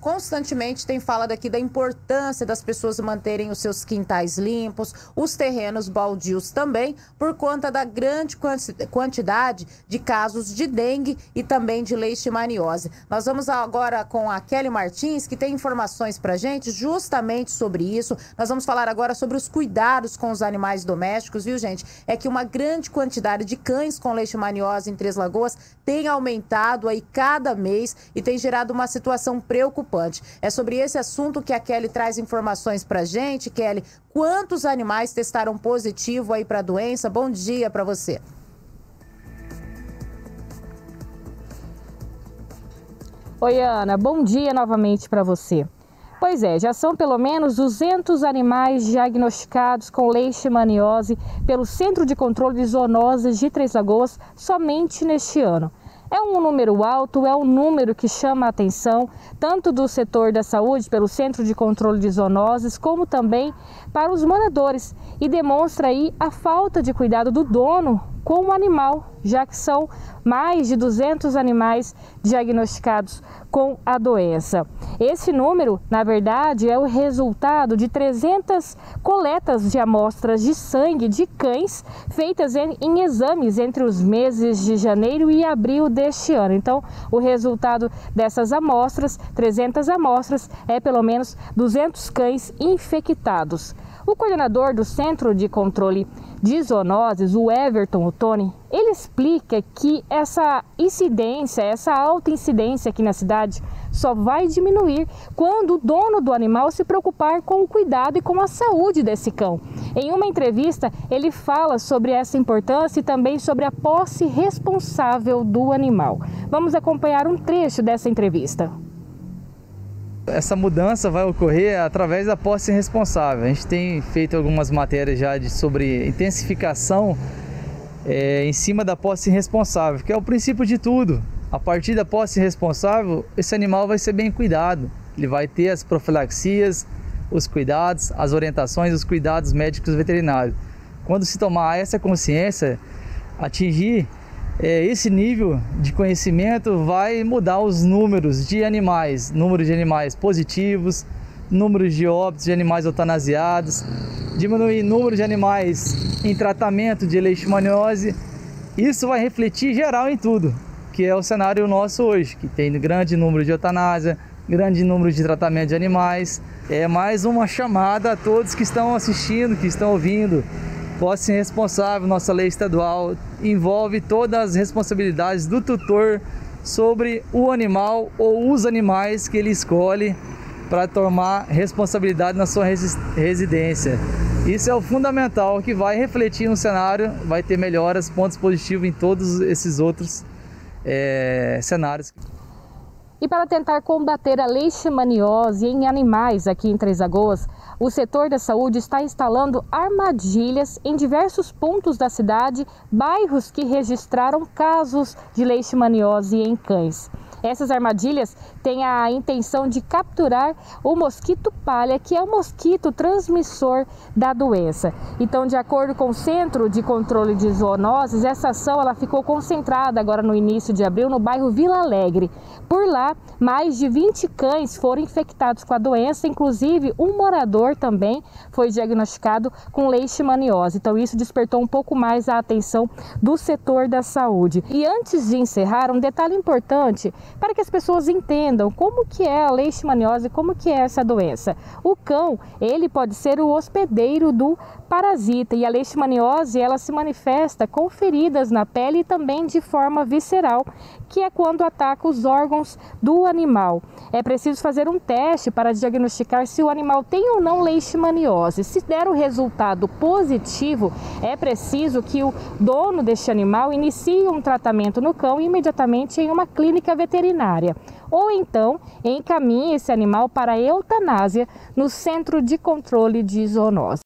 constantemente tem falado aqui da importância das pessoas manterem os seus quintais limpos, os terrenos baldios também, por conta da grande quantidade de casos de dengue e também de leishmaniose. Nós vamos agora com a Kelly Martins, que tem informações pra gente justamente sobre isso. Nós vamos falar agora sobre os cuidados com os animais domésticos, viu, gente? É que uma grande quantidade de cães com leishmaniose em Três Lagoas tem aumentado aí cada mês e tem gerado uma situação preocupante. É sobre esse assunto que a Kelly traz informações pra gente. Kelly, quantos animais testaram positivo aí para a doença? Bom dia para você. Oi, Ana, bom dia novamente para você. Pois é, já são pelo menos 200 animais diagnosticados com leishmaniose pelo Centro de Controle de Zoonoses de Três Lagoas somente neste ano. É um número alto, é um número que chama a atenção tanto do setor da saúde, pelo Centro de Controle de Zoonoses, como também para os moradores, e demonstra aí a falta de cuidado do dono com o animal, já que são mais de 200 animais diagnosticados com a doença. Esse número, na verdade, é o resultado de 300 coletas de amostras de sangue de cães feitas em exames entre os meses de janeiro e abril deste ano. Então, o resultado dessas amostras, 300 amostras, é pelo menos 200 cães infectados. O coordenador do Centro de Controle de Zoonoses, o Everton Ottoni, ele explica que essa incidência, essa alta incidência aqui na cidade só vai diminuir quando o dono do animal se preocupar com o cuidado e com a saúde desse cão. Em uma entrevista, ele fala sobre essa importância e também sobre a posse responsável do animal. Vamos acompanhar um trecho dessa entrevista. Essa mudança vai ocorrer através da posse responsável. A gente tem feito algumas matérias já sobre intensificação em cima da posse responsável, que é o princípio de tudo. A partir da posse responsável, esse animal vai ser bem cuidado. Ele vai ter as profilaxias, os cuidados, as orientações, os cuidados médicos veterinários. Quando se tomar essa consciência, atingir esse nível de conhecimento, vai mudar os números de animais, positivos, números de óbitos de animais eutanasiados, diminuir o número de animais em tratamento de leishmaniose. Isso vai refletir geral em tudo, que é o cenário nosso hoje, que tem grande número de eutanásia, grande número de tratamento de animais. É mais uma chamada a todos que estão assistindo, que estão ouvindo. Posse responsável, nossa lei estadual, envolve todas as responsabilidades do tutor sobre o animal ou os animais que ele escolhe para tomar responsabilidade na sua residência. Isso é o fundamental, que vai refletir no cenário, vai ter melhoras, pontos positivos em todos esses outros cenários. E para tentar combater a leishmaniose em animais aqui em Três Lagoas, o setor da saúde está instalando armadilhas em diversos pontos da cidade, bairros que registraram casos de leishmaniose em cães. Essas armadilhas têm a intenção de capturar o mosquito palha, que é o mosquito transmissor da doença. Então, de acordo com o Centro de Controle de Zoonoses, essa ação ela ficou concentrada agora no início de abril no bairro Vila Alegre. Por lá, mais de 20 cães foram infectados com a doença, inclusive um morador também foi diagnosticado com leishmaniose. Então, isso despertou um pouco mais a atenção do setor da saúde. E antes de encerrar, um detalhe importante para que as pessoas entendam como que é a leishmaniose, como que é essa doença. O cão, ele pode ser o hospedeiro do parasita, e a leishmaniose ela se manifesta com feridas na pele e também de forma visceral, que é quando ataca os órgãos do animal. É preciso fazer um teste para diagnosticar se o animal tem ou não leishmaniose. Se der o resultado positivo, é preciso que o dono deste animal inicie um tratamento no cão imediatamente em uma clínica veterinária. Ou então encaminhe esse animal para a eutanásia no Centro de Controle de Zoonoses.